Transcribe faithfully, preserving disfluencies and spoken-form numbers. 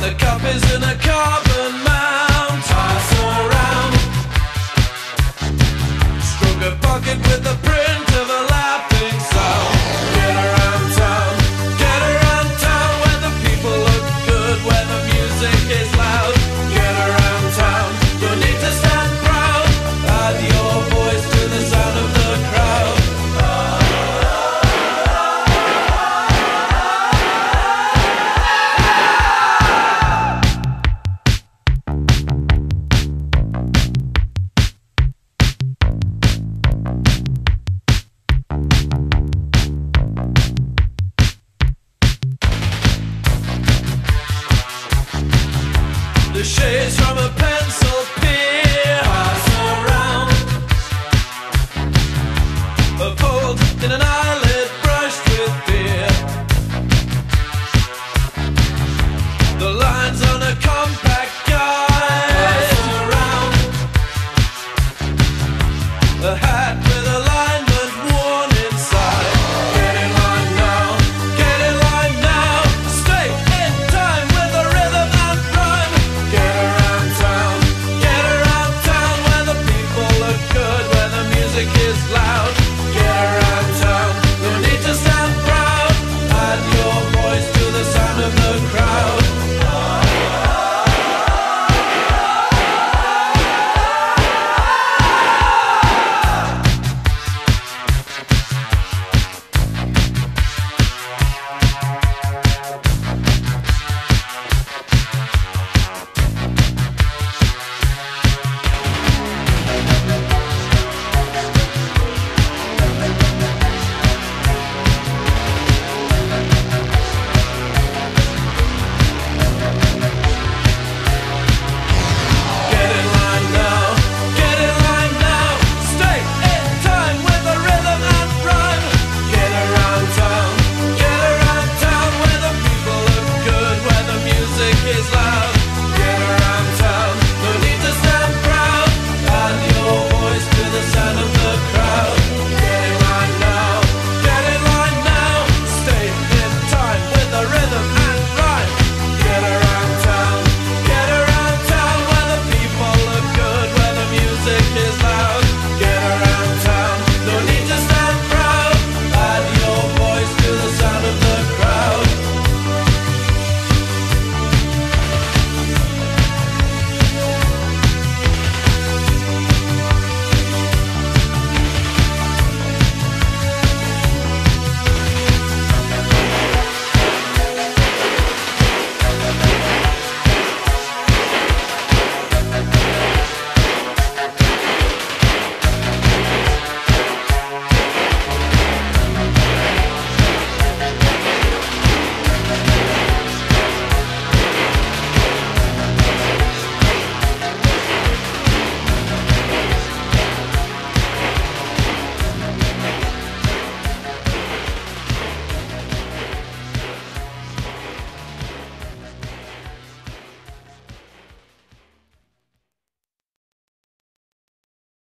the cup is in a carbon mount. Pass around. Stroke a pocket with the print of a laughing sound. Get around town, get around town, where the people look good, where the music is loud. Get around town, you need to stand proud. Add your voice to the sound of the crowd. The shades from a pencil pier pass around. A fold in an eyelid brushed with fear. The lines on a